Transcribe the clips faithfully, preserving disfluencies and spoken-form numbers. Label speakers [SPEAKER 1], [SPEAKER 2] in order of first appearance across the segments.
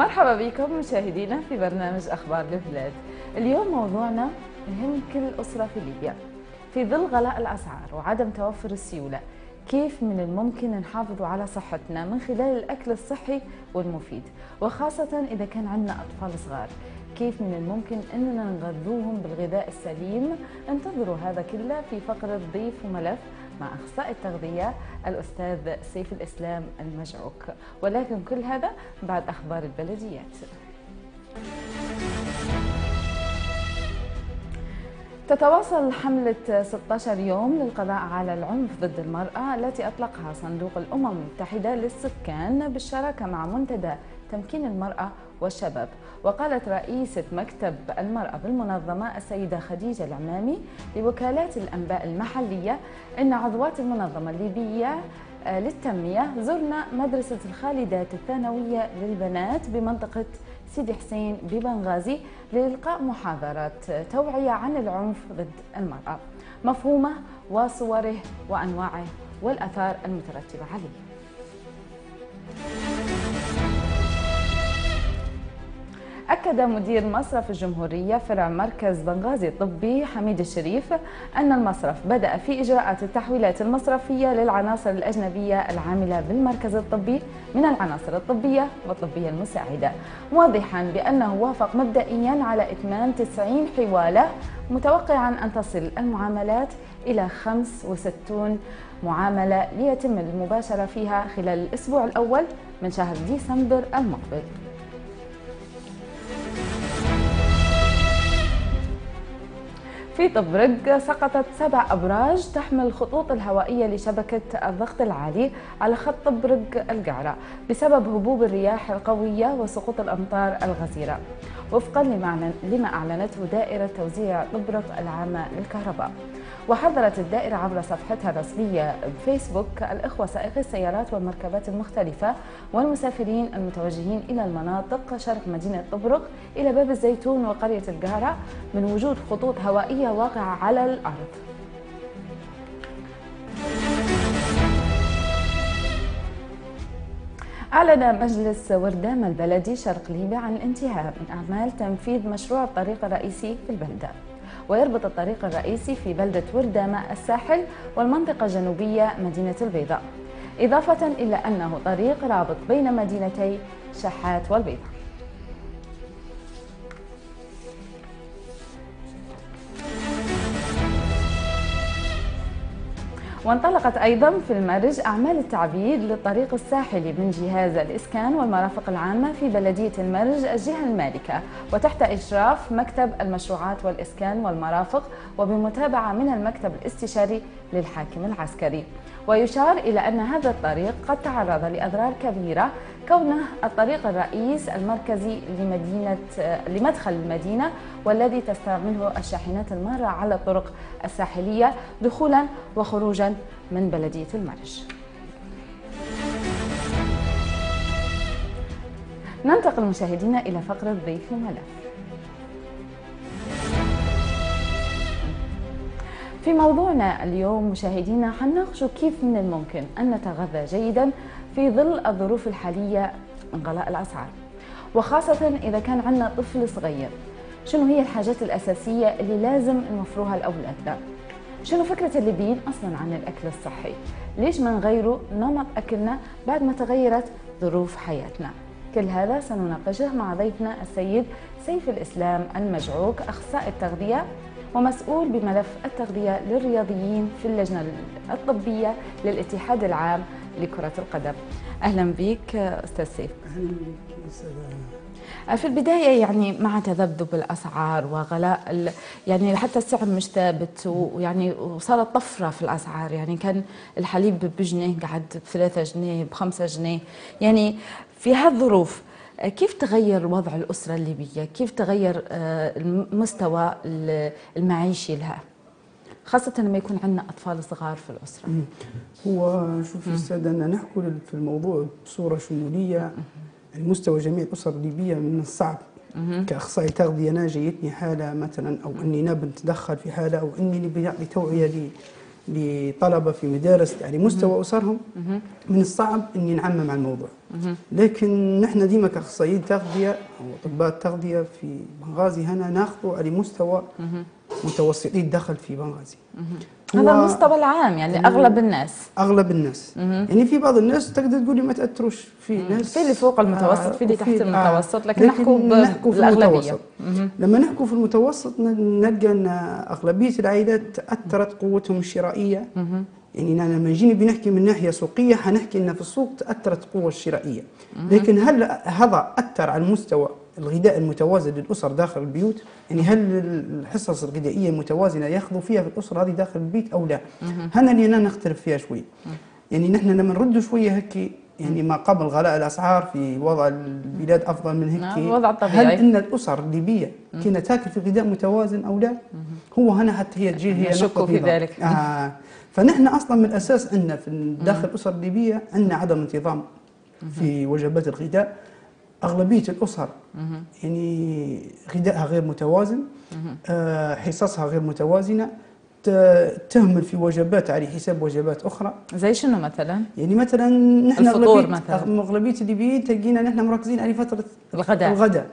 [SPEAKER 1] مرحبا بكم مشاهدينا في برنامج أخبار البلاد. اليوم موضوعنا يهم كل أسرة في ليبيا. في ظل غلاء الأسعار وعدم توفر السيولة، كيف من الممكن نحافظ على صحتنا من خلال الأكل الصحي والمفيد، وخاصة إذا كان عندنا أطفال صغار؟ كيف من الممكن أننا نغذوهم بالغذاء السليم؟ انتظروا هذا كله في فقرة ضيف وملف مع أخصائي التغذية الأستاذ سيف الإسلام المجعوك، ولكن كل هذا بعد أخبار البلديات. تتواصل حملة ستة عشر يوم للقضاء على العنف ضد المرأة التي أطلقها صندوق الأمم المتحدة للسكان بالشراكة مع منتدى تمكين المرأة والشباب. وقالت رئيسة مكتب المرأة بالمنظمة السيدة خديجة العمامي لوكالات الأنباء المحلية إن عضوات المنظمة الليبية للتنمية زرنا مدرسة الخالدات الثانوية للبنات بمنطقة سيدي حسين ببنغازي لإلقاء محاضرات توعية عن العنف ضد المرأة، مفهومه وصوره وأنواعه والآثار المترتبة عليه. أكد مدير مصرف الجمهورية فرع مركز بنغازي الطبي حميد الشريف أن المصرف بدأ في إجراءات التحويلات المصرفية للعناصر الأجنبية العاملة بالمركز الطبي من العناصر الطبية والطبية المساعدة، موضحا بأنه وافق مبدئيا على إتمام تسعين حوالة، متوقعا أن تصل المعاملات إلى خمسة وستين معاملة ليتم المباشرة فيها خلال الأسبوع الأول من شهر ديسمبر المقبل. في طبرق سقطت سبع أبراج تحمل الخطوط الهوائية لشبكة الضغط العالي على خط طبرق القعرة بسبب هبوب الرياح القوية وسقوط الأمطار الغزيرة، وفقا لما أعلنته دائرة توزيع طبرق العامة للكهرباء. وحذرت الدائرة عبر صفحتها الرسمية بفيسبوك الإخوة سائقي السيارات والمركبات المختلفة والمسافرين المتوجهين إلى المناطق شرق مدينة طبرق إلى باب الزيتون وقرية القهرة من وجود خطوط هوائية واقعة على الأرض. أعلن مجلس وردام البلدي شرق ليبيا عن الانتهاء من أعمال تنفيذ مشروع الطريق الرئيسي في البلدة، ويربط الطريق الرئيسي في بلدة وردامة الساحل والمنطقة الجنوبية مدينة البيضاء، إضافة إلى أنه طريق رابط بين مدينتي شحات والبيضاء. وانطلقت أيضا في المرج أعمال التعبيد للطريق الساحلي من جهاز الإسكان والمرافق العامة في بلدية المرج الجهة المالكة، وتحت إشراف مكتب المشروعات والإسكان والمرافق وبمتابعة من المكتب الاستشاري للحاكم العسكري. ويشار إلى أن هذا الطريق قد تعرض لأضرار كبيرة كونه الطريق الرئيس المركزي لمدينة لمدخل المدينة والذي تستعمله الشاحنات المارة على الطرق الساحلية دخولا وخروجا من بلدية المرج. ننتقل مشاهدينا إلى فقرة ضيف وملف. في موضوعنا اليوم مشاهدينا حنناقش كيف من الممكن أن نتغذى جيدا في ظل الظروف الحالية من غلاء الأسعار، وخاصة إذا كان عندنا طفل صغير. شنو هي الحاجات الأساسية اللي لازم نوفروها لأولادنا؟ شنو فكرة الليبيين أصلا عن الأكل الصحي؟ ليش ما نغيروا نمط أكلنا بعد ما تغيرت ظروف حياتنا؟ كل هذا سنناقشه مع ضيفنا السيد سيف الإسلام المجعوك، أخصائي التغذية ومسؤول بملف التغذية للرياضيين في اللجنة الطبية للاتحاد العام لكرة القدم. أهلا بك أستاذ سيف.
[SPEAKER 2] أهلا بك.
[SPEAKER 1] في البداية يعني مع تذبذب الأسعار وغلاء يعني حتى السعر مش ثابت، ويعني وصارت طفرة في الأسعار، يعني كان الحليب بجنيه قعد بثلاثة جنيه بخمسة جنيه. يعني في هالظروف كيف تغير وضع الأسرة الليبية؟ كيف تغير المستوى المعيشي لها، خاصة لما يكون عندنا أطفال صغار في الأسرة؟
[SPEAKER 2] هو شوف أستاذ، أنا نحكي في الموضوع بصورة شمولية. المستوى جميع الأسر الليبية من الصعب كأخصائي تغذية أنا جايتني حالة مثلا، أو أني ناب نتدخل في حالة، أو أني نبي أعطي توعية لطلبة في مدارس، يعني مستوى أسرهم من الصعب أني نعمم عن الموضوع. لكن نحن ديما كاخصائيين تغذيه او اطباء التغذيه في بنغازي هنا ناخذوا على مستوى متوسطي الدخل في بنغازي.
[SPEAKER 1] هذا المستوى العام يعني اغلب الناس
[SPEAKER 2] اغلب الناس يعني في بعض الناس تقدر تقولي ما تاثروش، في ناس
[SPEAKER 1] في اللي فوق المتوسط في اللي تحت المتوسط، لكن نحكوا بالاغلبيه.
[SPEAKER 2] لما نحكوا في المتوسط نلقى ان اغلبيه العائلات تاثرت قوتهم الشرائيه. يعني لما نجي بنحكي من ناحيه سوقيه حنحكي ان في السوق تاثرت القوه الشرائيه، لكن هل هذا اثر على المستوى الغذاء المتوازن للاسر داخل البيوت؟ يعني هل الحصص الغذائيه المتوازنه ياخذوا فيها في الاسره هذه داخل البيت او لا؟ هنا اللي نختلف فيها شوي. يعني نحن لما نردوا شويه هيك يعني ما قبل غلاء الاسعار في وضع البلاد افضل من هيك،
[SPEAKER 1] الوضع الطبيعي،
[SPEAKER 2] هل ان الاسر الليبيه كنا تاكل في غذاء متوازن او لا؟ هو هنا حتى هي تجي هي
[SPEAKER 1] نشك في ذلك.
[SPEAKER 2] آه فنحن اصلا من الاساس عندنا في داخل الاسر الليبيه عندنا عدم انتظام في وجبات الغذاء. اغلبيه الاسر يعني غذائها غير متوازن، آه حصصها غير متوازنه، تهمل في وجبات على حساب وجبات اخرى.
[SPEAKER 1] زي شنو مثلا؟
[SPEAKER 2] يعني مثلا نحن
[SPEAKER 1] الفطور مثلا
[SPEAKER 2] اغلبيه الليبيين تلقينا نحن مركزين على فتره
[SPEAKER 1] الغداء
[SPEAKER 2] الغداء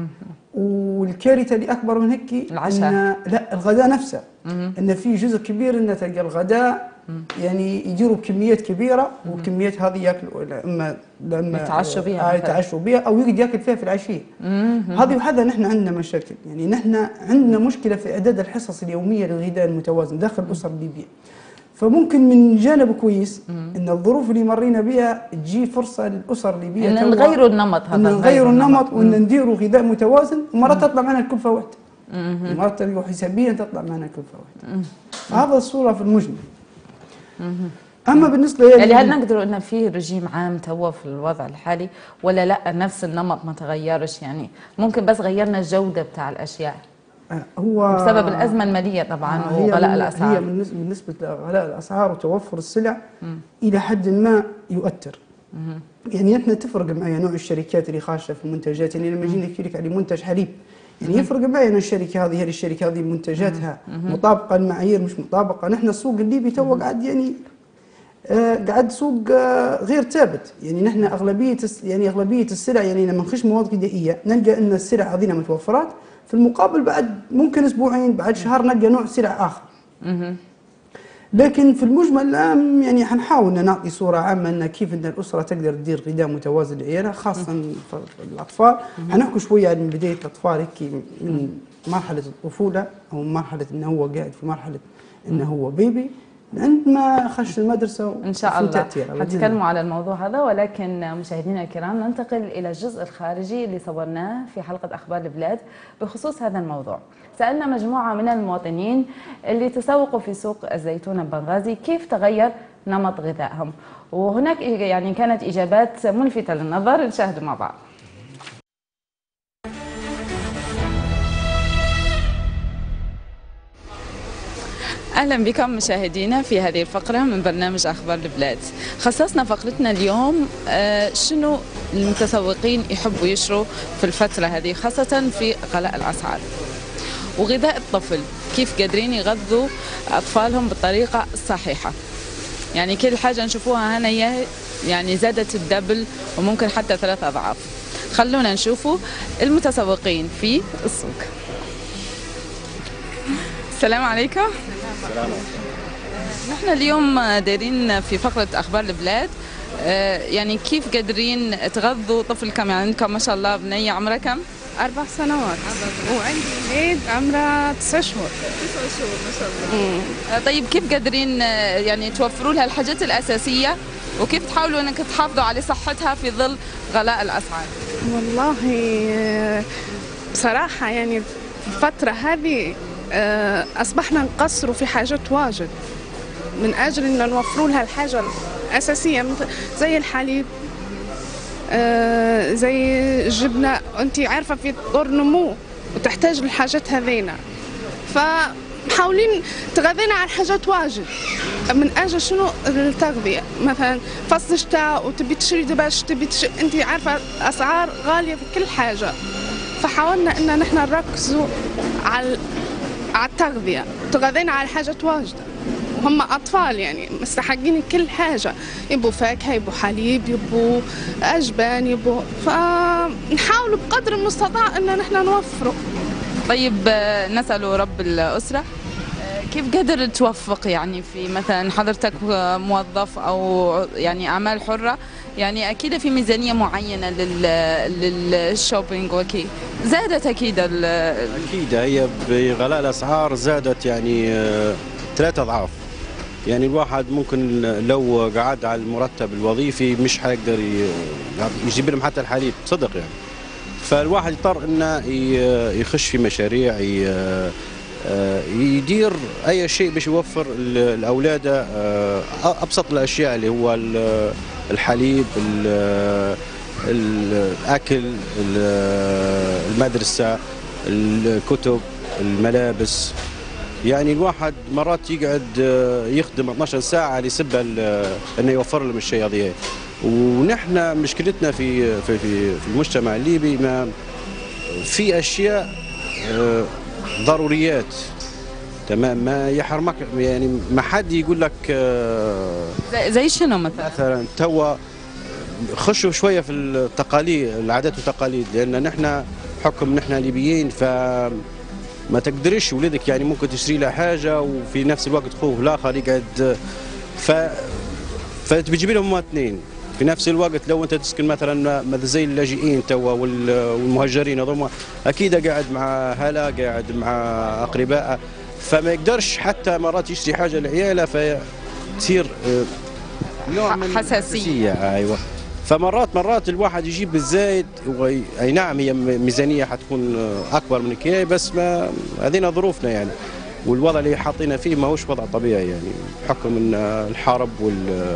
[SPEAKER 2] والكارثه اللي اكبر من هيك
[SPEAKER 1] العشاء.
[SPEAKER 2] إن لا الغداء نفسه ان في جزء كبير ان تلقى الغداء يعني يديروا بكميات كبيره، والكميات هذه ياكلوا اما لما
[SPEAKER 1] يتعشوا بها
[SPEAKER 2] يتعشوا بها او يقعد ياكل فيها في العشيه. هذه وحدها نحن عندنا مشاكل. يعني نحن عندنا مشكله في اعداد الحصص اليوميه للغذاء المتوازن داخل الاسر الليبيه. فممكن من جانب كويس ان الظروف اللي مرينا بها تجي فرصه للاسر الليبيه
[SPEAKER 1] ان نغيروا النمط، هذا
[SPEAKER 2] ان نغيروا النمط وان نديروا غذاء متوازن، ومرات تطلع معنا الكلفه واحده. مرات حسابيا تطلع معنا الكلفه واحده. هذا الصوره في المجمل. اما بالنسبه
[SPEAKER 1] يعني هل نقدر ان في رجيم عام توا في الوضع الحالي ولا لا نفس النمط ما تغيرش؟ يعني ممكن بس غيرنا الجوده بتاع الاشياء
[SPEAKER 2] هو
[SPEAKER 1] بسبب الازمه الماليه طبعا
[SPEAKER 2] آه
[SPEAKER 1] وغلاء الاسعار.
[SPEAKER 2] هي بالنسبه لغلاء الاسعار وتوفر السلع م. الى حد ما يؤثر. م. يعني نحن تفرق معي نوع الشركات اللي خاشه في المنتجات. يعني لما يجي نحكي لك على منتج حليب يعني يفرق معي ان الشركه هذه هي الشركه هذه منتجاتها مطابقه للمعايير مش مطابقه. نحن السوق الليبي تو قاعد يعني آه قاعد سوق آه غير ثابت. يعني نحن اغلبيه يعني اغلبيه السلع يعني لما نخش مواد غذائيه نلقى ان السلع هذه متوفرات، في المقابل بعد ممكن اسبوعين بعد شهر نلقى نوع سلع اخر. لكن في المجمل الان يعني حنحاول نعطي صوره عامه ان كيف ان الاسره تقدر تدير غذاء متوازن لعيالها خاصه الاطفال. حنحكوا شويه عن بدايه الاطفال هيك من مرحله الطفوله او مرحله انه هو قاعد في مرحله انه هو بيبي عندما خش المدرسه.
[SPEAKER 1] ان شاء الله حنتكلموا على الموضوع هذا، ولكن مشاهدينا الكرام ننتقل الى الجزء الخارجي اللي صورناه في حلقه اخبار البلاد بخصوص هذا الموضوع. سالنا مجموعه من المواطنين اللي تسوقوا في سوق الزيتون بنغازي كيف تغير نمط غذائهم، وهناك يعني كانت اجابات ملفته للنظر، نشاهد مع بعض. أهلا بكم مشاهدينا في هذه الفقرة من برنامج أخبار البلاد. خصصنا فقرتنا اليوم شنو المتسوقين يحبوا يشروا في الفترة هذه خاصة في غلاء الأسعار، وغذاء الطفل كيف قادرين يغذوا أطفالهم بالطريقة الصحيحة. يعني كل حاجة نشوفوها هنا يعني زادت الدبل وممكن حتى ثلاث أضعاف. خلونا نشوفوا المتسوقين في السوق. السلام عليكم.
[SPEAKER 3] السلام عليكم.
[SPEAKER 1] نحن اليوم دايرين في فقرة أخبار البلاد، يعني كيف قادرين تغذوا طفل كم؟ يعني عندكم ما شاء الله بنية عمرها كم؟
[SPEAKER 4] أربع سنوات وعندي وليد عمره تسع شهور.
[SPEAKER 1] تسع شهور ما شاء الله. طيب كيف قادرين يعني توفروا لها الحاجات الأساسية وكيف تحاولوا أنك تحافظوا على صحتها في ظل غلاء الأسعار؟
[SPEAKER 4] والله بصراحة يعني الفترة هذه أصبحنا نقصروا في حاجات واجد من أجل أن نوفروا لها الحاجة الأساسية زي الحليب، زي الجبنة. أنت عارفة في دور نمو وتحتاج الحاجات هذينا، فمحاولين تغذينا على حاجات واجد من أجل شنو التغذية. مثلا فصل الشتاء وتبي تشري دباش، تبي تشري، أنت عارفة الأسعار غالية في كل حاجة، فحاولنا أن نحن نركزوا على على التغذية، تغذينا على حاجات واجدة هم أطفال يعني مستحقين كل حاجة، يبوا فاكهة، يبوا حليب، يبوا أجبان، يبوا، فنحاول بقدر المستطاع أن نحن نوفره.
[SPEAKER 1] طيب نسأل رب الأسرة كيف قدر توفق يعني في مثلا حضرتك موظف أو يعني أعمال حرة، يعني أكيد في ميزانية معينة لل للشوبينج وكي زادت أكيد
[SPEAKER 3] أكيد هي بغلاء الأسعار زادت يعني ثلاثة أضعاف. يعني الواحد ممكن لو قعد على المرتب الوظيفي مش حيقدر يجيب لهم حتى الحليب صدق يعني. فالواحد يضطر انه يخش في مشاريع يدير اي شيء باش يوفر لاولاده ابسط الاشياء اللي هو الحليب، الاكل، المدرسه، الكتب، الملابس. يعني الواحد مرات يقعد يخدم اثنعش ساعه لسبب انه يوفر لهم الشيء هذا. ونحن مشكلتنا في في في المجتمع الليبي ما في اشياء ضروريات تمام ما يحرمك، يعني ما حد يقول لك
[SPEAKER 1] زي شنو مثلا؟
[SPEAKER 3] مثلا توا خشوا شويه في التقاليد، العادات والتقاليد، لان نحن حكم نحن ليبيين ف ما تقدرش ولدك يعني ممكن تشتري له حاجه وفي نفس الوقت اخوه الاخر يقعد ف فتجيب لهم هما اثنين في نفس الوقت. لو انت تسكن مثلا مثل زي اللاجئين توا والمهجرين هذوما اكيد قاعد مع هلا، قاعد مع اقربائه، فما يقدرش حتى مرات يشتري حاجه لعياله فتصير نوع من
[SPEAKER 1] حساسيه.
[SPEAKER 3] ايوه. فمرات مرات الواحد يجيب بالزايد، اي نعم هي ميزانيه حتكون اكبر من كده، بس ما هذينا ظروفنا يعني، والوضع اللي حاطينا فيه ما هوش وضع طبيعي يعني بحكم ان الحرب وال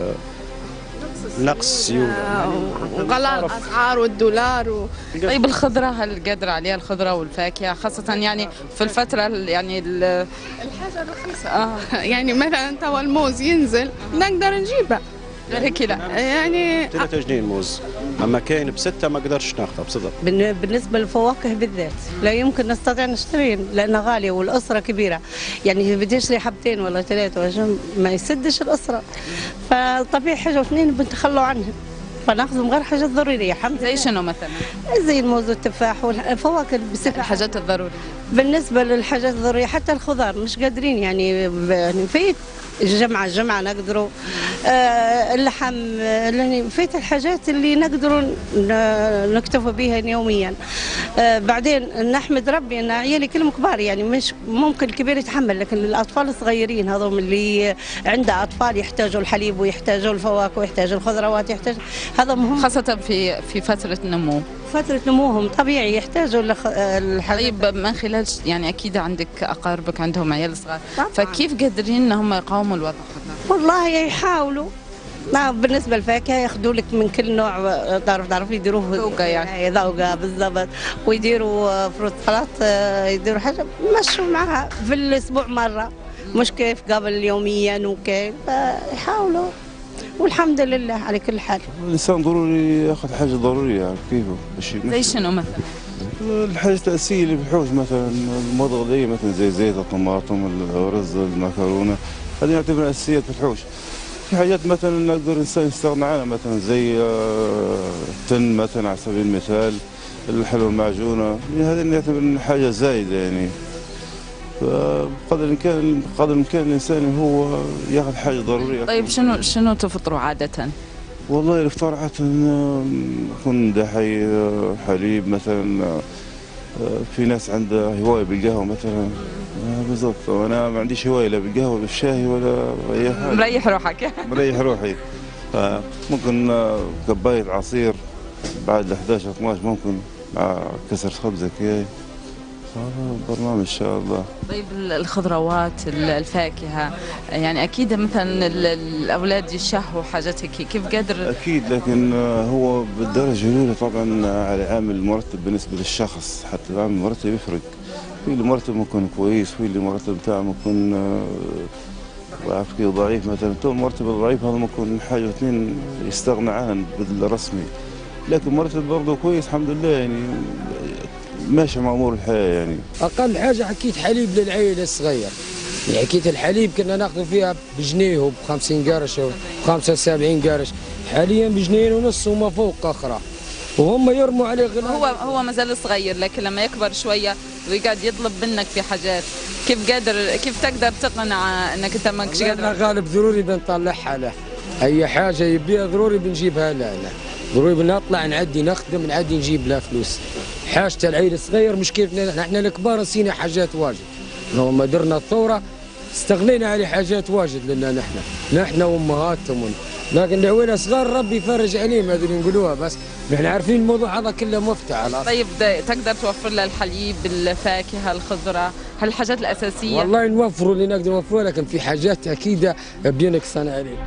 [SPEAKER 3] نقص
[SPEAKER 4] وغلاء الاسعار والدولار و...
[SPEAKER 1] طيب الخضره هل قادر عليها الخضره والفاكهه خاصه يعني في الفتره يعني
[SPEAKER 4] الحاجه رخيصه اه يعني مثلا توا الموز ينزل نقدر نجيبه،
[SPEAKER 1] غير هيك لا
[SPEAKER 4] يعني
[SPEAKER 3] ثلاثة جنيه الموز، اما كاين بستة ما قدرش ناخذها بصدق.
[SPEAKER 5] بالنسبه للفواكه بالذات لا يمكن نستطيع نشتري لانها غاليه والاسره كبيره، يعني بدي اشتري حبتين ولا ثلاثه عشان ما يسدش الاسره، فطبيعي حاجه واثنين بنتخلوا عنهم فناخذهم غير حاجات ضروريه. الحمد لله.
[SPEAKER 1] زي شنو مثلا؟
[SPEAKER 5] زي الموز والتفاح والفواكه بصفه
[SPEAKER 1] الحاجات الضروريه. بالنسبه
[SPEAKER 5] للحاجات الضروريه حتى الخضار مش قادرين يعني في الجمعة الجمعة نقدروا آه اللحم يعني فيت الحاجات اللي نقدروا نكتفي بها يوميا. آه بعدين نحمد ربي ان عيالي كلهم كبار يعني مش ممكن الكبير يتحمل، لكن الاطفال الصغيرين هذول اللي عنده اطفال يحتاجوا الحليب ويحتاجوا الفواكه ويحتاجوا الخضروات يحتاج هذا مهم
[SPEAKER 1] خاصة في في فترة النمو.
[SPEAKER 5] فترة نموهم طبيعي يحتاجوا
[SPEAKER 1] الحليب. طيب من خلال يعني اكيد عندك اقاربك عندهم عيال صغار، فكيف قادرين ان هم يقاوموا الوضع هذا؟
[SPEAKER 5] والله يحاولوا. لا بالنسبة للفاكهة ياخذوا لك من كل نوع، تعرف تعرف يديروه
[SPEAKER 1] ذوقة يعني
[SPEAKER 5] ذوقة بالضبط، ويديروا فروت سلطات، يديروا حاجة مشوا معها في الأسبوع مرة، مش كيف قبل يوميا وكيف، يحاولوا والحمد لله على كل حال.
[SPEAKER 6] الإنسان ضروري ياخذ حاجة ضرورية يعني كيفه.
[SPEAKER 1] زي شنو مثلا؟
[SPEAKER 6] الحاجات الأساسية اللي بالحوش مثلا المواد الغذائية مثلا زي زيت الطماطم الرز المكرونة، هذه نعتبرها أساسيات في الحوش. في حاجات مثلا نقدر الإنسان يستغنى عنها مثلا زي التن مثلا على سبيل المثال، الحلوى المعجونة، هذه نعتبر حاجة زايدة يعني. فقدر الامكان قدر الامكان الانسان هو ياخذ حاجه ضروريه.
[SPEAKER 1] طيب شنو شنو تفطروا عاده؟
[SPEAKER 6] والله الافطار عاده يكون دحي حليب مثلا، في ناس عندها هوايه بالقهوه مثلا بالضبط، وانا ما عنديش هوايه لا بالقهوه ولا بالشاي ولا اي حاجه.
[SPEAKER 1] مريح روحك.
[SPEAKER 6] مريح روحي. ممكن كوبايه عصير بعد ال احد عشر اثنعش ممكن مع كسر خبزه كي برنامج ان شاء الله.
[SPEAKER 1] طيب الخضروات الفاكهه يعني اكيد مثلا الاولاد يشهوا حاجات هيك، كيف قادر؟
[SPEAKER 6] اكيد، لكن هو بالدرجه الاولى طبعا على عامل المرتب بالنسبه للشخص، حتى العامل المرتب يفرق، في اللي مرتب ممكن كويس في اللي مرتب بتاعه ممكن ضعيف مثلا، تو المرتب الضعيف هذا ممكن حاجه واثنين يستغنى عنها بالرسمي، لكن مرتب برضه كويس الحمد لله يعني ماشي مع امور الحياه يعني.
[SPEAKER 7] اقل حاجه اكيد حليب للعيله الصغير يعني كيت الحليب كنا ناخذ فيها بجنيه وب خمسين قرش و خمسة وسبعين قرش، حاليا بجنيه ونص وما فوق أخرى، وهم يرموا عليه غلاء.
[SPEAKER 8] هو هو مازال صغير، لكن لما يكبر شويه ويقعد يطلب منك في حاجات، كيف قادر كيف تقدر تقنع انك انت ماكش قادر؟
[SPEAKER 7] أنا غالب ضروري بنطلعها له، أي حاجة يبيها ضروري بنجيبها له، لا ضروري بنطلع نعدي نخدم نعدي نجيب له فلوس. حاجة العيل الصغير مش كيفنا احنا الكبار نسينا حاجات واجد. لما درنا الثورة استغنينا على حاجات واجد لنا نحن، نحن وامهاتهم، لكن العويل صغار ربي يفرج عليهم هذول نقولوها، بس نحن عارفين الموضوع هذا كله مفتعل.
[SPEAKER 8] طيب تقدر توفر له الحليب، الفاكهة، الخضرة، هالحاجات الأساسية؟
[SPEAKER 7] والله نوفروا اللي نقدر نوفروها، لكن في حاجات أكيد بينقصنا عليه.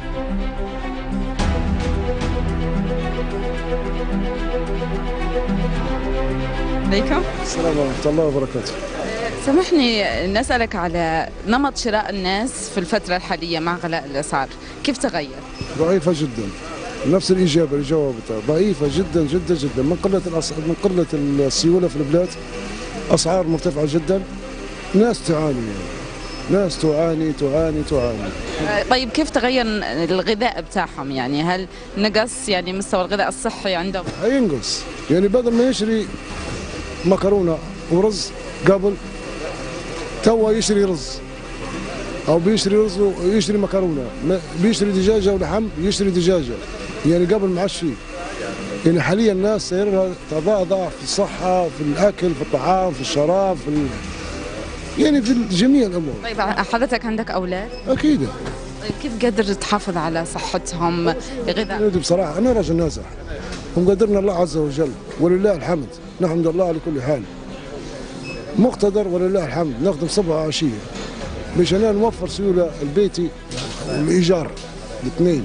[SPEAKER 8] عليكم
[SPEAKER 9] السلام ورحمة الله وبركاته.
[SPEAKER 8] سامحني نسألك على نمط شراء الناس في الفترة الحالية مع غلاء الأسعار، كيف تغير؟
[SPEAKER 9] ضعيفة جدا، نفس الإجابة الجواب بتاعه، ضعيفة جدا جدا جدا، من قلة الأسعار، من قلة السيولة في البلاد، أسعار مرتفعة جدا، ناس تعاني يعني. ناس تعاني تعاني تعاني.
[SPEAKER 8] طيب كيف تغير الغذاء بتاعهم؟ يعني هل نقص يعني مستوى الغذاء الصحي عندهم؟
[SPEAKER 9] هينقص، يعني بدل ما يشري مكرونة ورز قبل توا يشري رز، او بيشري رز ويشري مكرونه، بيشري دجاجه ولحم يشري دجاجه، يعني قبل ما عادش فيه. يعني حاليا الناس سيرها تضاعف في الصحه، في الاكل، في الطعام، في الشراب، في ال... يعني في جميع الامور.
[SPEAKER 8] طيب حضرتك عندك اولاد؟
[SPEAKER 9] اكيد.
[SPEAKER 8] طيب كيف قادر تحافظ على صحتهم غذاء؟
[SPEAKER 9] بصراحه انا راجل نازح، ومقدرنا الله عز وجل ولله الحمد، نحمد الله على كل حال. مقتدر ولله الحمد، نخدم صبح وعشيه مشان نوفر سيوله البيتي والايجار الاثنين.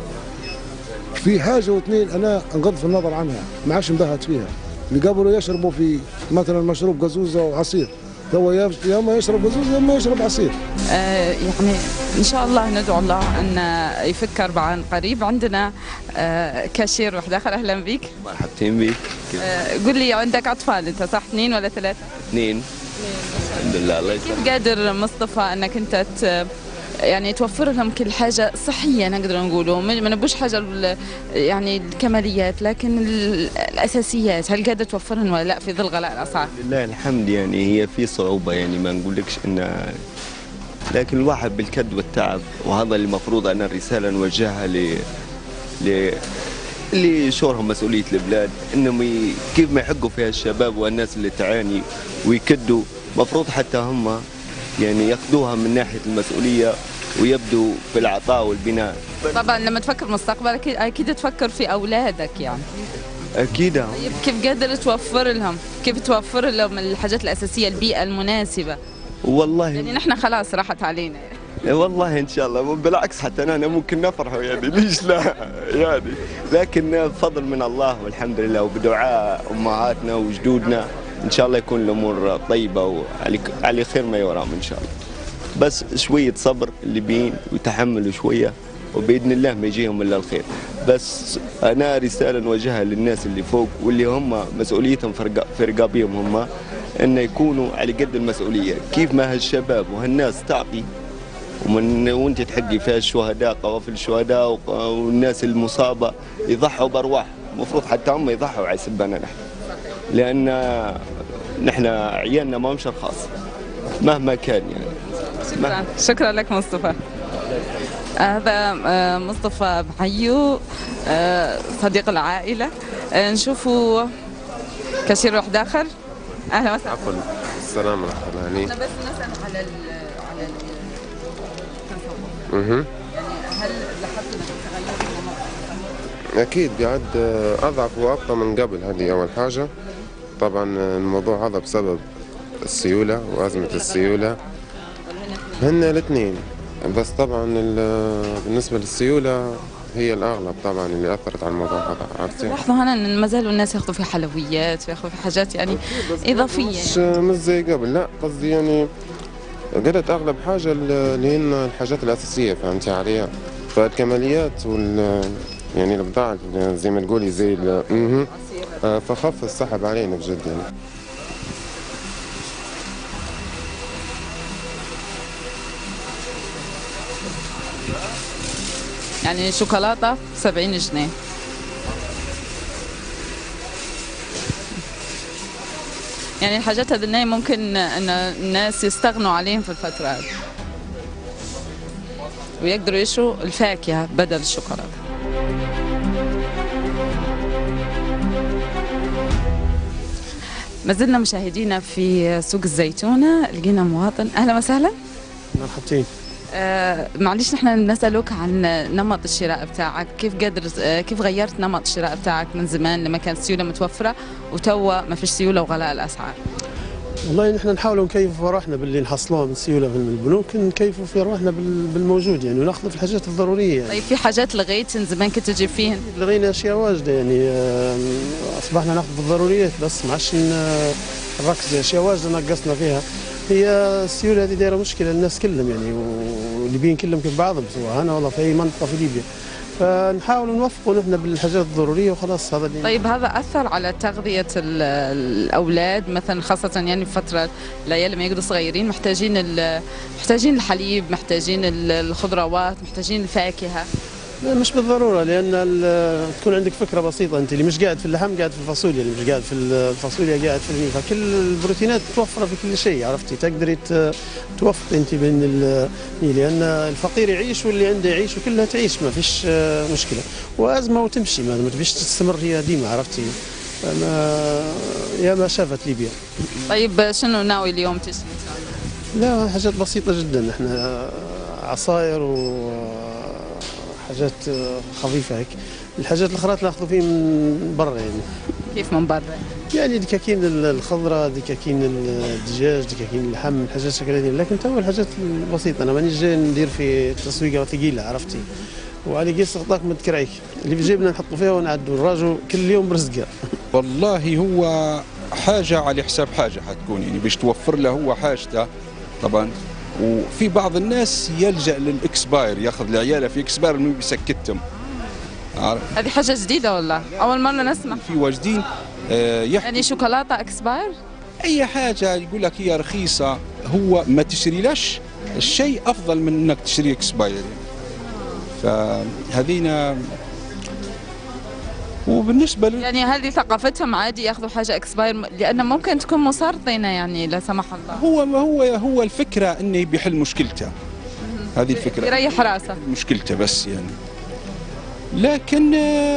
[SPEAKER 9] في حاجه واثنين انا انغض النظر عنها، ما عادش نبهت فيها. اللي قبلوا يشربوا في مثلا مشروب قزوزه وعصير، هو يا اما يشرب قزوزه يا اما يشرب عصير.
[SPEAKER 8] آه يعني ان شاء الله ندعو الله ان يفكر عن قريب. عندنا آه كاشير واحد اخر، اهلا بك.
[SPEAKER 10] مرحبتين بك.
[SPEAKER 8] آه قل لي عندك اطفال انت صح؟ اثنين ولا ثلاثه؟
[SPEAKER 10] اثنين الحمد لله. الله يسلمك.
[SPEAKER 8] كيف قادر مصطفى انك انت يعني توفر لهم كل حاجه صحيه نقدر نقولوا، ما نبوش حاجه يعني الكماليات لكن الاساسيات، هل قادر توفرهم ولا لا في ظل غلاء الاسعار؟
[SPEAKER 10] لله الحمد. يعني هي في صعوبه، يعني ما نقولكش ان، لكن الواحد بالكد والتعب، وهذا اللي المفروض انا الرساله نوجهها ل ل اللي شورهم مسؤوليه البلاد، انهم ي... كيف ما يحقوا فيها الشباب والناس اللي تعاني ويكدوا، مفروض حتى هم يعني ياخذوها من ناحيه المسؤوليه ويبدوا في العطاء والبناء.
[SPEAKER 8] طبعا لما تفكر مستقبلك اكيد تفكر في اولادك يعني.
[SPEAKER 10] اكيد.
[SPEAKER 8] طيب كيف قادر توفر لهم؟ كيف توفر لهم الحاجات الاساسيه، البيئه المناسبه؟
[SPEAKER 10] والله
[SPEAKER 8] يعني نحن خلاص راحت علينا.
[SPEAKER 10] والله ان شاء الله، بالعكس حتى انا ممكن نفرحوا يعني، ليش لا يعني، لكن فضل من الله والحمد لله، وبدعاء امهاتنا وجدودنا ان شاء الله يكون الامور طيبه وعلى خير ما يرام ان شاء الله. بس شويه صبر اللي بين وتحملوا شويه، وباذن الله ما يجيهم الا الخير. بس انا رساله نوجهها للناس اللي فوق واللي هم مسؤوليتهم في رقابهم، هم ان يكونوا على قد المسؤوليه، كيف ما هالشباب وهالناس تعطي ومن وانت تحقي فيها الشهداء، قوافل الشهداء والناس المصابه يضحوا بارواح، المفروض حتى هم يضحوا على سبنا نحن، لان نحن عيالنا ما همش رخاص مهما كان يعني.
[SPEAKER 8] شكرا شكرا لك مصطفى. هذا مصطفى بحيو صديق العائله. نشوفوا كاشير واحد اخر، اهلا وسهلا.
[SPEAKER 11] عفوا السلام ورحمه الله.
[SPEAKER 8] انا بس نسال على ال على
[SPEAKER 11] اها
[SPEAKER 8] يعني هل لاحظت انك تغير؟
[SPEAKER 11] اكيد قاعد اضعف وابقى من قبل، هذه اول حاجه. طبعا الموضوع هذا بسبب السيوله وازمه السيوله، هن الاثنين. بس طبعا بالنسبه للسيوله هي الاغلب طبعا اللي اثرت على الموضوع هذا. عرفتي؟
[SPEAKER 8] لاحظوا هنا ان ما زالوا الناس ياخذوا في حلويات وياخذوا في حاجات يعني اضافيه،
[SPEAKER 11] مش مش زي قبل، لا قصدي يعني قلت اغلب حاجه اللي هن الحاجات الاساسيه، فهمتي عليها؟ فالكماليات وال يعني البضاعه زي ما تقولي زي اها فخف السحب علينا بجد يعني.
[SPEAKER 8] يعني شوكولاتة سبعين جنيه. يعني الحاجات هذه ممكن ان الناس يستغنوا عليهم في الفترة هذه ويقدروا يشروا الفاكهة بدل الشوكولاتة. ما زلنا مشاهدينا في سوق الزيتونة، لقينا مواطن. أهلا وسهلا.
[SPEAKER 12] مرحبتين.
[SPEAKER 8] آه معليش نحن نسألك عن نمط الشراء بتاعك، كيف قدر آه كيف غيرت نمط الشراء بتاعك من زمان لما كانت السيولة متوفرة وتوا ما فيش سيولة وغلاء الأسعار؟
[SPEAKER 12] والله نحن نحاولوا نكيفوا في أرواحنا باللي نحصلوها من السيولة في البنوك، نكيفوا في أرواحنا بالموجود يعني وناخذ في الحاجات الضرورية يعني.
[SPEAKER 8] طيب في حاجات لغيت زمان كنت تجيب فيهن؟
[SPEAKER 12] لغينا أشياء واجدة يعني، أصبحنا ناخذ بالضروريات بس ما عادش نركز، أشياء واجدة نقصنا فيها. هي السيولة هذه دايرة مشكلة للناس كلهم يعني، والليبيين كلهم كيف بعضهم سواء هنا والله في أي منطقة في ليبيا، فنحاول نوفقوا نحن بالحاجات الضروريه وخلاص. هذا اللي
[SPEAKER 8] طيب هذا اثر على تغذيه الاولاد مثلا، خاصه يعني في فتره العيال لما يقعدوا صغيرين محتاجين محتاجين الحليب، محتاجين الخضروات، محتاجين الفاكهه؟
[SPEAKER 12] مش بالضروره، لان تكون عندك فكره بسيطه، انت اللي مش قاعد في اللحم قاعد في الفاصوليا، اللي مش قاعد في الفاصوليا قاعد في المي، فكل البروتينات متوفره في كل شيء، عرفتي تقدري توفق انت بين لان الفقير يعيش واللي عنده يعيش وكلها تعيش، ما فيش مشكله، وازمه وتمشي، ما فيش تستمر هي ديما، عرفتي ما يا ما شافت ليبيا.
[SPEAKER 8] طيب شنو ناوي اليوم تشتري؟
[SPEAKER 12] لا حاجات بسيطه جدا، احنا عصاير و حاجات خفيفه هيك، الحاجات الاخرى ناخذوا فيه من برا يعني.
[SPEAKER 8] كيف من برا؟
[SPEAKER 12] يعني دكاكين الخضره، دكاكين الدجاج، دكاكين اللحم، الحاجات شكلها، لكن تو الحاجات البسيطه، انا مانيش جاي ندير في تسويقه ثقيله، عرفتي، وعلى قيس غطاك من تكرعيك اللي في جيبنا نحطوا فيها ونعدوا، الراجل كل يوم برزقه.
[SPEAKER 13] والله هو حاجه على حساب حاجه حتكون يعني، باش توفر له هو حاجته طبعا، وفي بعض الناس يلجأ للإكسباير، ياخذ العيالة في إكسباير انه بيسكتهم.
[SPEAKER 8] هذه حاجة جديدة والله، أول مرة نسمع.
[SPEAKER 13] في واجدين آه
[SPEAKER 8] يعني شوكولاتة إكسباير؟
[SPEAKER 13] أي حاجة يقول لك هي رخيصة، هو ما تشتريلاش الشيء أفضل من إنك تشتري إكسباير يعني. فهذينا وبالنسبة له
[SPEAKER 8] يعني هذه ثقافتهم عادي ياخذوا حاجة إكسباير، لأنه ممكن تكون مسرطنة يعني لا سمح الله.
[SPEAKER 13] هو هو هو الفكرة إنه بيحل مشكلته، هذه الفكرة،
[SPEAKER 8] يريح راسه
[SPEAKER 13] مشكلته بس يعني. لكن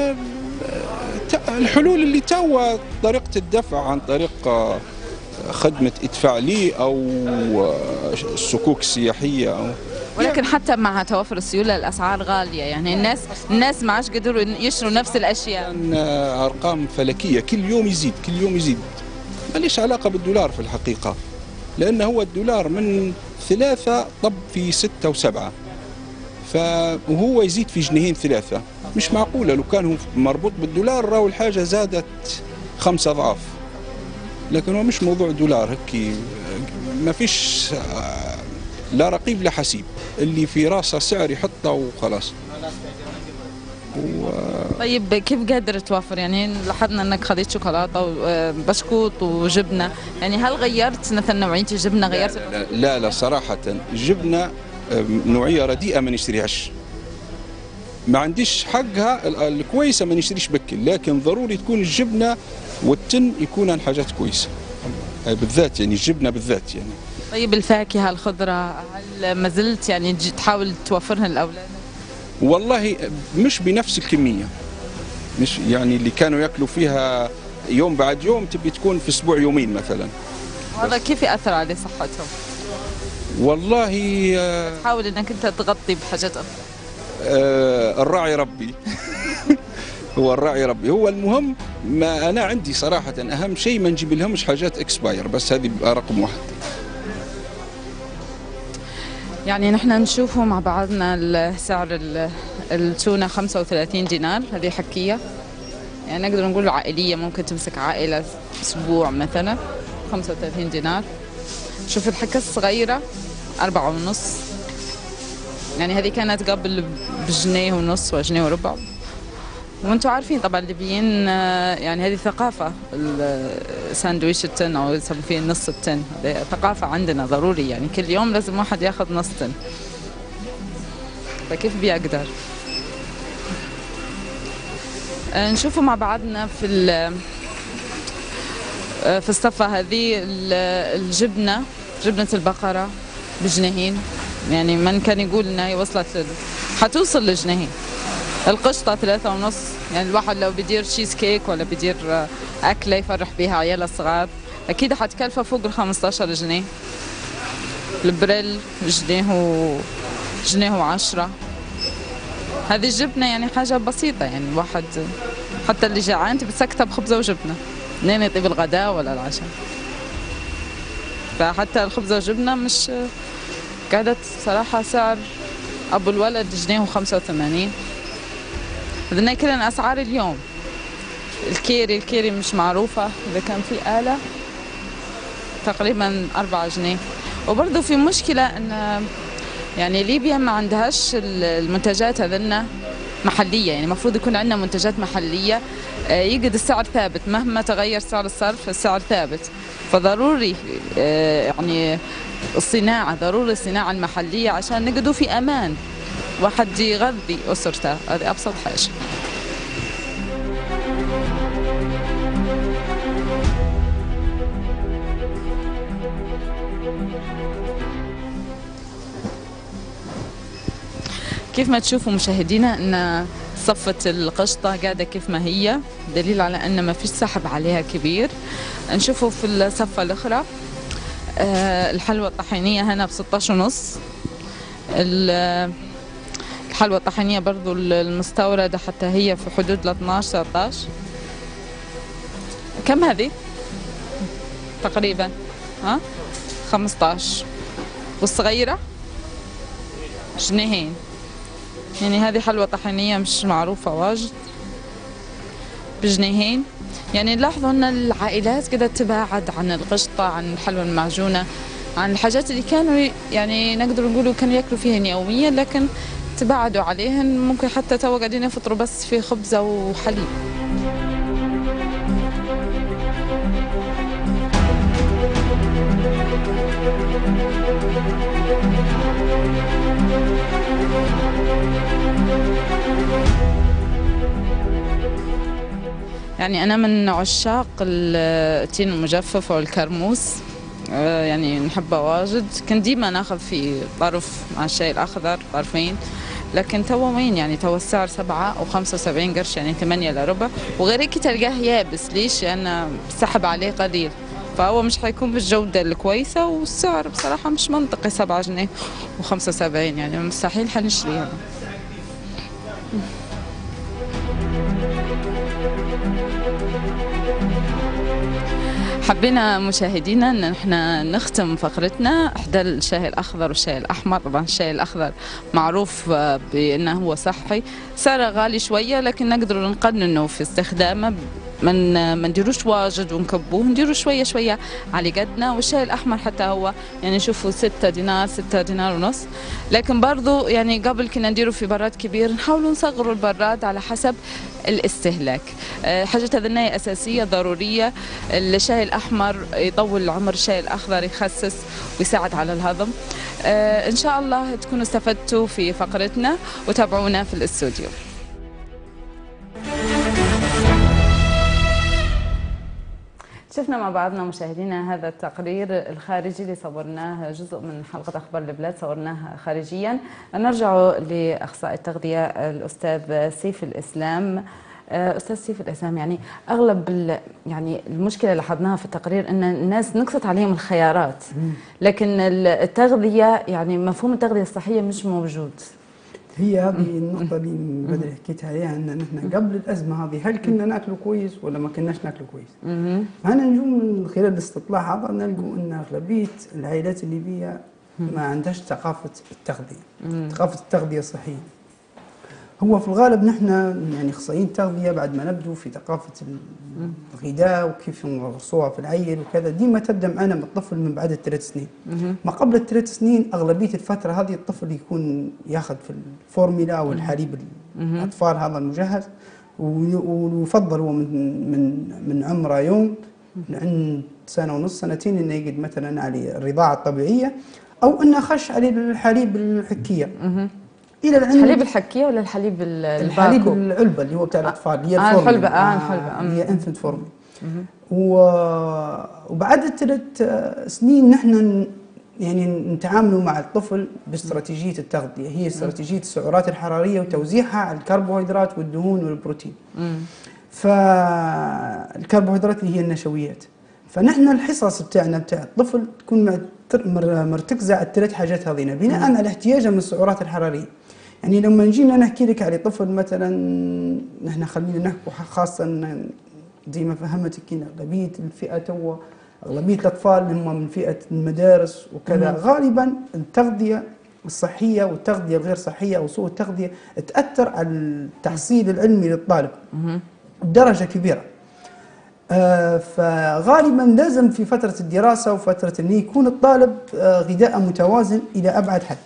[SPEAKER 13] الحلول اللي توا طريقة الدفع عن طريق خدمة ادفع لي أو الصكوك السياحية أو،
[SPEAKER 8] ولكن حتى مع توفر السيولة الأسعار غالية يعني، الناس الناس ما عادش قدروا يشتروا نفس الأشياء.
[SPEAKER 13] أرقام فلكية، كل يوم يزيد كل يوم يزيد، ما ليش علاقة بالدولار في الحقيقة، لأن هو الدولار من ثلاثة طب في ستة وسبعة، فهو يزيد في جنيهين ثلاثة، مش معقولة لو كان هو مربوط بالدولار راهو الحاجة زادت خمسة أضعاف، لكن هو مش موضوع دولار هيك، ما فيش لا رقيب لا حسيب، اللي في راسه سعر يحطه وخلاص.
[SPEAKER 8] و... طيب كيف قادر توفر يعني؟ لاحظنا انك خذيت شوكولاته وبسكوت وجبنه، يعني هل غيرت مثلا نوعيه الجبنه؟ غيرت
[SPEAKER 13] لا لا, لا لا صراحه الجبنه نوعيه رديئه ما نشتريهاش، ما عنديش حقها الكويسه ما نشتريش بكل، لكن ضروري تكون الجبنه والتن يكون حاجات كويسه بالذات يعني، الجبنه بالذات يعني.
[SPEAKER 8] طيب الفاكهه الخضره هل ما زلت يعني تحاول توفرها للاولاد؟
[SPEAKER 13] والله مش بنفس الكميه، مش يعني اللي كانوا ياكلوا فيها يوم بعد يوم تبي تكون في اسبوع يومين مثلا.
[SPEAKER 8] وهذا كيف ياثر على صحتهم؟
[SPEAKER 13] والله
[SPEAKER 8] تحاول انك انت تغطي بحاجات اخرى.
[SPEAKER 13] آه الراعي ربي هو الراعي ربي، هو المهم ما انا عندي صراحه اهم شيء ما نجيب لهمش حاجات اكسباير، بس هذه رقم واحد.
[SPEAKER 8] يعني نحن نشوفوا مع بعضنا سعر التونة خمسة وثلاثين دينار، هذه حكية يعني نقدر نقول عائلية، ممكن تمسك عائلة أسبوع مثلا، خمسة وثلاثين دينار. شوف الحكة الصغيرة أربعة ونص، يعني هذه كانت قبل بجنيه ونص وجنيه وربع. وانتم عارفين طبعا الليبيين يعني هذه ثقافة، الساندويش التن او يسموا فيه نص التن، هذه ثقافة عندنا ضروري يعني، كل يوم لازم واحد ياخذ نص تن، فكيف بيقدر؟ نشوفوا مع بعضنا في في الصفة هذه الجبنة، جبنة البقرة بجنيهين، يعني من كان يقول انها هي وصلت لل... حتوصل لجنيهين. القشطة ثلاثة ونص، يعني الواحد لو بيدير تشيز كيك ولا بيدير أكلة يفرح بيها عياله الصغار أكيد حتكلفه فوق ال خمسطعش جنيه. البريل جنيه و جنيه وعشرة. هذه الجبنة يعني حاجة بسيطة، يعني الواحد حتى اللي جعان تبي تسكتها بخبزة وجبنة، منين يطيب الغداء ولا العشاء. فحتى الخبزة وجبنة مش قعدت صراحة سعر أبو الولد جنيه وخمسة وثمانين. بدنا كلنا أسعار اليوم. الكيري الكيري مش معروفة، إذا كان في آلة تقريبا أربعة جنيه. وبرضه في مشكلة أن يعني ليبيا ما عندهاش المنتجات هذنا محلية، يعني المفروض يكون عندنا منتجات محلية يقعد السعر ثابت مهما تغير سعر الصرف، السعر ثابت. فضروري يعني الصناعة، ضروري الصناعة المحلية عشان نقعدوا في أمان، واحد يغذي أسرته، هذه أبسط حاجة. كيف ما تشوفوا مشاهدينا ان صفة القشطة قاعدة كيف ما هي، دليل على ان ما فيش سحب عليها كبير. نشوفوا في الصفة الاخرى الحلوى الطحينية هنا ب ستطعش ونص. الحلوى الطحينية برضو المستوردة حتى هي في حدود ل اثناعش ثلاثطعش. كم هذه؟ تقريبا ها خمسطعش. والصغيرة جنيهين. يعني هذه حلوى طحينية مش معروفة واجد بجنيهين. يعني نلاحظوا ان العائلات قاعدة تباعد عن القشطة، عن الحلوى المعجونة، عن الحاجات اللي كانوا يعني نقدر نقولوا كانوا ياكلوا فيهن يوميا، لكن تباعدوا عليهن. ممكن حتى تو قاعدين يفطروا بس في خبزة وحليب. يعني أنا من عشاق التين المجفف والكرموس، يعني نحبه واجد. كان ديما ناخذ في طرف مع الشاي الأخضر طرفين، لكن توا وين يعني توا السعر سبعة وخمسة وسبعين قرش، يعني ثمانية إلا ربع. وغير هيك تلقاه يابس، ليش؟ لأن السحب عليه قليل، فهو مش حيكون بالجودة الكويسة، والسعر بصراحة مش منطقي سبعة جنيه وخمسة وسبعين، يعني مستحيل حنشتريها. حبينا مشاهدينا ان احنا نختم فقرتنا احدى الشاي الاخضر والشاي الاحمر. طبعا الشاي الاخضر معروف بانه هو صحي، سعره غالي شويه، لكن نقدر نقننه في استخدامه، من ما نديروش واجد ونكبوه، نديروا شويه شويه على قدنا. والشاي الاحمر حتى هو يعني شوفوا ستة دينار ستة دينار ونص، لكن برضو يعني قبل كنا نديروا في براد كبير، نحاولوا نصغروا البراد على حسب الاستهلاك. حاجة هذه أساسية ضرورية. الشاي الأحمر يطول عمر الشاي الأخضر، يخسس ويساعد على الهضم. إن شاء الله تكونوا استفدتوا في فقرتنا، وتابعونا في الاستوديو.
[SPEAKER 1] شفنا مع بعضنا مشاهدينا هذا التقرير الخارجي اللي صورناه، جزء من حلقة أخبار البلاد صورناه خارجيا. نرجع لأخصائي التغذية الأستاذ سيف الإسلام. أستاذ سيف الإسلام، يعني أغلب يعني المشكلة اللي لاحظناها في التقرير أن الناس نقصت عليهم الخيارات، لكن التغذية يعني مفهوم التغذية الصحية مش موجود.
[SPEAKER 2] هي هذه النقطة اللي بدري حكيت عليها، أن نحن قبل الأزمة هذه هل كنا ناكله كويس ولا ما كناش ناكله كويس؟ أنا نجوم من خلال الاستطلاع هذا نلقوا أن أغلبية العائلات الليبية ما عندهاش ثقافة التغذية، ثقافة التغذية الصحية. هو في الغالب نحن يعني اخصائيين تغذية بعد ما نبدو في ثقافة الغذاء وكيف نغرسوها في العيل وكذا، ديما تبدا معنا من الطفل من بعد الثلاث سنين. ما قبل الثلاث سنين اغلبيه الفتره هذه الطفل يكون ياخذ في الفورميلا او الحليب الاطفال هذا المجهز، ويفضل هو من من من عمره يوم عند سنه ونص سنتين انه يقعد مثلا على الرضاعه الطبيعيه، او انه خش على الحليب الحكيه. الى العلم
[SPEAKER 1] الحليب الحكيه ولا الحليب الباكو؟
[SPEAKER 2] الحليب العلبه اللي هو بتاع الاطفال، اللي هي
[SPEAKER 1] آه
[SPEAKER 2] الفورمولا.
[SPEAKER 1] الحلبه اه الحلبه
[SPEAKER 2] اللي هي انفنت فورمولا. وبعد ثلاث سنين نحن يعني نتعاملوا مع الطفل باستراتيجيه التغذيه، هي استراتيجيه السعرات الحراريه وتوزيعها على الكربوهيدرات والدهون والبروتين. فالكربوهيدرات اللي هي النشويات. فنحن الحصص بتاعنا بتاع الطفل تكون مرتكزه على الثلاث حاجات هذين بناء على احتياجه من السعرات الحراريه. يعني لما نجينا نحكي لك على طفل مثلا، نحن خلينا نحكي خاصه زي ما فهمتك هنا اغلبيه الفئه تو اغلبيه الاطفال هم من فئه المدارس وكذا، غالبا التغذيه الصحيه والتغذيه الغير صحيه او سوء التغذيه تاثر على التحصيل العلمي للطالب بدرجه كبيره. آه فغالبا لازم في فتره الدراسه وفتره انه يكون الطالب آه غذاء متوازن الى ابعد حد.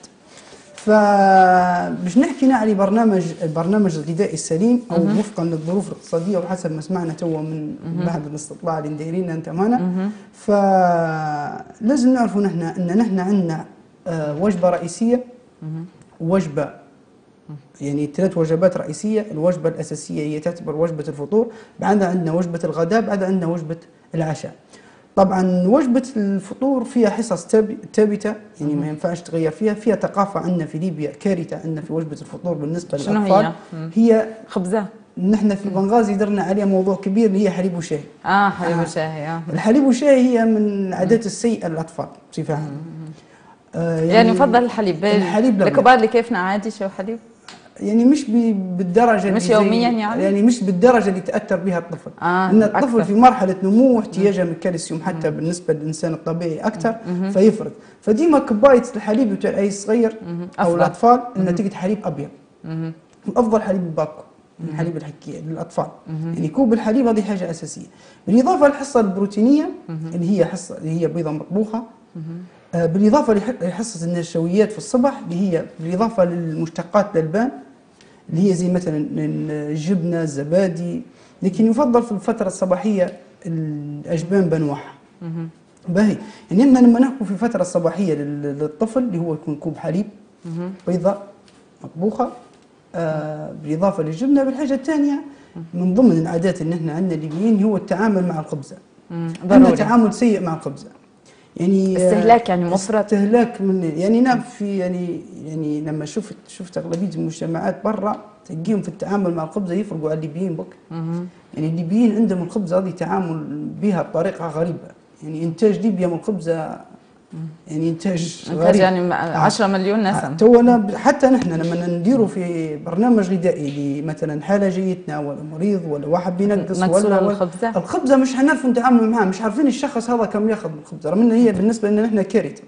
[SPEAKER 2] فمش نحكي على برنامج البرنامج الغذائي السليم او وفقا للظروف الاقتصاديه وحسب ما سمعنا تو من بعض الاستطلاع اللي دايرينه انت معنا. فلازم نعرفوا نحن ان نحن عندنا آه وجبه رئيسيه ووجبه يعني ثلاث وجبات رئيسيه. الوجبه الاساسيه هي تعتبر وجبه الفطور، بعدها عندنا وجبه الغداء، بعدها عندنا وجبه العشاء. طبعا وجبه الفطور فيها حصص ثابته يعني ما ينفعش تغير فيها، فيها ثقافه عندنا في ليبيا كارثه عندنا في وجبه الفطور بالنسبه للاطفال. هي؟ هي
[SPEAKER 1] خبزه.
[SPEAKER 2] نحن في بنغازي درنا عليها موضوع كبير اللي هي حليب وشاي.
[SPEAKER 1] اه حليب وشاي. اه
[SPEAKER 2] الحليب والشاي هي من العادات السيئه للاطفال بصفه عامه.
[SPEAKER 1] آه يعني, يعني يفضل الحليب
[SPEAKER 2] الحليب
[SPEAKER 1] الكبار اللي كيفنا عادي شو حليب؟
[SPEAKER 2] يعني مش بالدرجه
[SPEAKER 1] مش يوميا يعني
[SPEAKER 2] يعني مش بالدرجه اللي تاثر بها الطفل.
[SPEAKER 1] آه
[SPEAKER 2] ان الطفل أكثر. في مرحله نمو احتياجه من الكالسيوم حتى مم. بالنسبه للانسان الطبيعي اكثر فيفرق. فديما كوبايه الحليب بتاع اي صغير او الاطفال ان تجد حليب ابيض. الافضل حليب الباكو الحليب الحكيه للاطفال. يعني كوب الحليب هذه حاجه اساسيه، بالاضافه للحصه البروتينيه اللي هي حصه اللي هي بيضه مطبوخه، آه بالاضافه لحصه النشويات في الصبح اللي هي بالاضافه للمشتقات الالبان اللي هي زي مثلا الجبنه الزبادي. لكن يفضل في الفتره الصباحيه الاجبان بانواعها. باهي يعني احنا لما نحكوا في الفتره الصباحيه للطفل اللي هو يكون كوب حليب بيضه مطبوخه آه بالاضافه للجبنه. بالحاجه الثانيه من ضمن العادات اللي احنا عندنا الليبيين هو التعامل مع الخبزه. عندنا تعامل سيء مع الخبزه. يعني
[SPEAKER 1] استهلاك يعني مفرط
[SPEAKER 2] استهلاك من يعني انا في يعني يعني لما شفت شفت اغلبيه المجتمعات برا تلقيهم في التعامل مع الخبزه يفرقوا على الليبيين بك. يعني الليبيين عندهم الخبزه هذه تعامل بها بطريقه غريبه. يعني انتاج ليبيا من الخبزه يعني انتاج
[SPEAKER 1] انتاج يعني عشرة مليون نسمه.
[SPEAKER 2] تو انا حتى نحن لما نديروا في برنامج غذائي مثلا حاله جيتنا ولا مريض ولا واحد بينقص ولا
[SPEAKER 1] الخبزه
[SPEAKER 2] الخبزه مش حنعرفوا نتعاملوا معها، مش عارفين الشخص هذا كم ياخذ من الخبزه، رغم ان هي بالنسبه لنا نحن كارثه.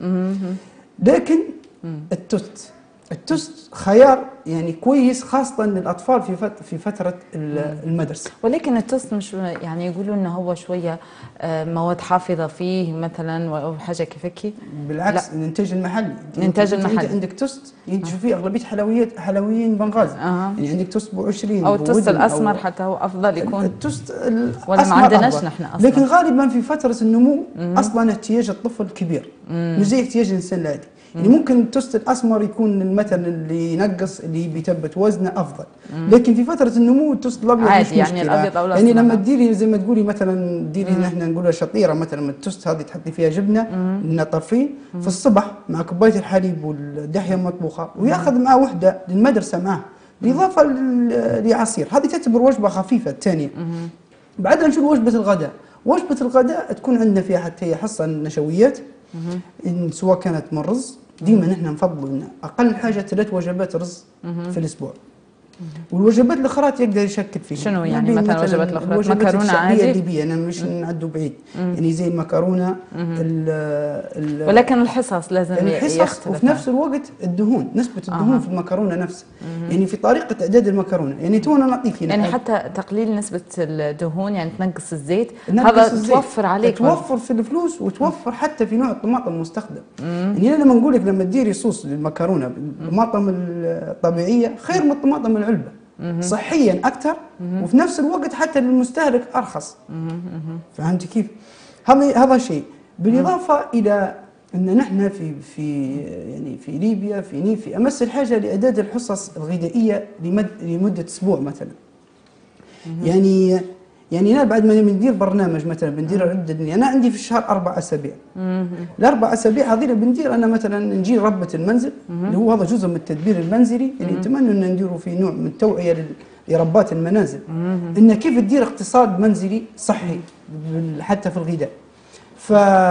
[SPEAKER 2] لكن التوست التوست خيار يعني كويس خاصة للأطفال في فترة في فترة المدرسة.
[SPEAKER 1] ولكن التوست مش يعني يقولوا إنه هو شوية مواد حافظة فيه مثلا أو حاجة كيف هيك.
[SPEAKER 2] بالعكس الإنتاج المحلي.
[SPEAKER 1] الإنتاج المحلي.
[SPEAKER 2] أنت عندك توست أنت شوفي أغلبية حلويات حلويين بنغازي.
[SPEAKER 1] أه.
[SPEAKER 2] يعني عندك توست ب عشرين
[SPEAKER 1] أو التوست الأسمر أو حتى هو أفضل يكون.
[SPEAKER 2] التوست الأسمر
[SPEAKER 1] ولا ما عندناش نحن أصلا.
[SPEAKER 2] لكن غالبا في فترة النمو مم. أصلا احتياج الطفل كبير. مم. مش زي احتياج الإنسان العادي. يعني ممكن التوست الاسمر يكون مثلا اللي ينقص اللي بيثبت وزنه افضل. مم. لكن في فتره النمو التوست الابيض مش مشكله
[SPEAKER 1] يعني الابيض او
[SPEAKER 2] يعني لما تديري زي ما تقولي مثلا تديري نحن نقولها شطيره مثلا التوست هذه تحطي فيها جبنه من طرفين في الصبح مع كوبايه الحليب والدحيه المطبوخه وياخذ معاه وحده للمدرسه معاه بالاضافه لعصير. هذه تعتبر وجبه خفيفه الثانيه. بعدها نشوف وجبه الغداء. وجبه الغداء تكون عندنا فيها حتى هي حصه النشويات إن سواء كانت من رز. ديما نحن نفضل ان اقل حاجه ثلاث وجبات رز في الاسبوع. والوجبات الاخرى يقدر يشكل فيها.
[SPEAKER 1] شنو يعني مثلا الوجبات الاخرى؟ مكرونه عادي
[SPEAKER 2] الليبيه انا مش نعدوا بعيد. مم. يعني زي المكرونه ال ال
[SPEAKER 1] ولكن الحصص لازم
[SPEAKER 2] الحصص
[SPEAKER 1] يختلف
[SPEAKER 2] وفي نفس الوقت الدهون نسبه الدهون آه. في المكرونه نفسها. مم. يعني في طريقه اعداد المكرونه يعني تو انا نعطيك
[SPEAKER 1] يعني حاجة. حتى تقليل نسبه الدهون يعني تنقص الزيت هذا توفر عليك
[SPEAKER 2] توفر في الفلوس وتوفر مم. حتى في نوع الطماطم المستخدم. يعني انا لما نقول لك لما تديري صوص للمكرونه بالطماطم الطبيعيه خير من الطماطم العلبه. مم. صحيا اكثر وفي نفس الوقت حتى للمستهلك ارخص. فهمتي كيف؟ هذا هذا شيء بالاضافه مم. الى ان نحن في في يعني في ليبيا في نيفي امس الحاجه لاعداد الحصص الغذائيه لمد لمده اسبوع مثلا. يعني يعني انا بعد ما بندير برنامج مثلا بندير عده دنيا، انا عندي في الشهر اربع اسابيع. الاربع اسابيع هذه بندير انا مثلا نجي ربة المنزل اللي هو هذا جزء من التدبير المنزلي اللي نتمنى ان نديروا فيه نوع من التوعيه لربات المنازل، ان كيف تدير اقتصاد منزلي صحي حتى في الغذاء. ف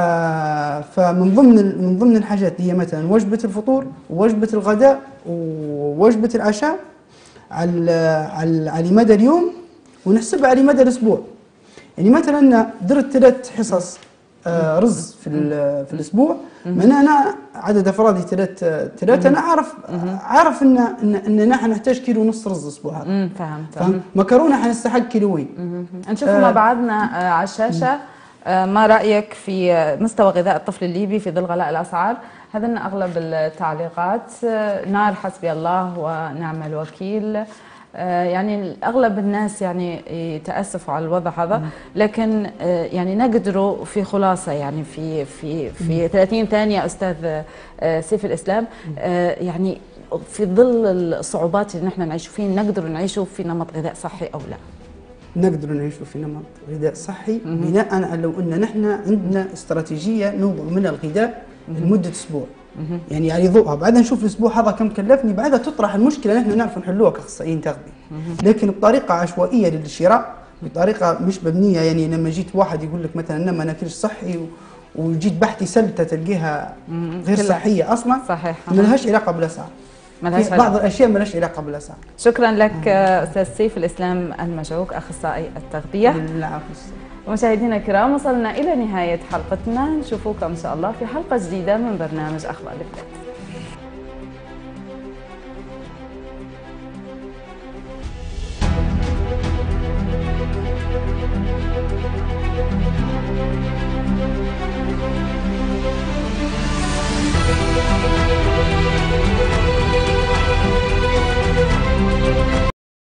[SPEAKER 2] فمن ضمن من ضمن الحاجات هي مثلا وجبه الفطور ووجبه الغداء ووجبه العشاء على على على مدى اليوم، ونحسبها على مدى الاسبوع. يعني مثلا درت ثلاث حصص آه رز في في الاسبوع، من انا عدد افرادي ثلاث ثلاثه انا عارف عارف ان ان اننا حنحتاج كيلو ونص رز الاسبوع هذا.
[SPEAKER 1] امم فهمت. فهم.
[SPEAKER 2] مكرونه حنستحق كيلوين.
[SPEAKER 1] نشوف آه مع بعضنا آه على الشاشه آه ما رايك في مستوى غذاء الطفل الليبي في ظل غلاء الاسعار؟ هذا اغلب التعليقات. آه نار حسبي الله ونعم الوكيل. يعني اغلب الناس يعني يتاسفوا على الوضع هذا، لكن يعني نقدروا في خلاصه يعني في في في ثلاثين ثانيه استاذ سيف الاسلام، يعني في ظل الصعوبات اللي نحن نعيش فيه نقدر نعيشوا في نمط غذاء صحي او لا؟
[SPEAKER 2] نقدر نعيشوا في نمط غذاء صحي بناء على لو ان نحن عندنا استراتيجيه نوضع من الغذاء لمده اسبوع. يعني على ضوءها بعدها نشوف الاسبوع هذا كم كلفني، بعدها تطرح المشكله نحن نعرف نحلوها كاخصائيين تغذيه. لكن بطريقه عشوائيه للشراء، بطريقه مش مبنيه. يعني لما جيت واحد يقول لك مثلا انا ما ناكلش صحي وجيت بحثي سلته تلقيها غير صحيه اصلا،
[SPEAKER 1] صحيح
[SPEAKER 2] ما لهاش علاقه بالاسعار. بعض الاشياء ما لهاش علاقه بالاسعار.
[SPEAKER 1] شكرا لك استاذ سيف الاسلام المجعوق اخصائي التغذيه.
[SPEAKER 2] العفو.
[SPEAKER 1] مشاهدينا الكرام وصلنا إلى نهاية حلقتنا، نشوفكم إن شاء الله في حلقة جديدة من برنامج أخبار البلاد.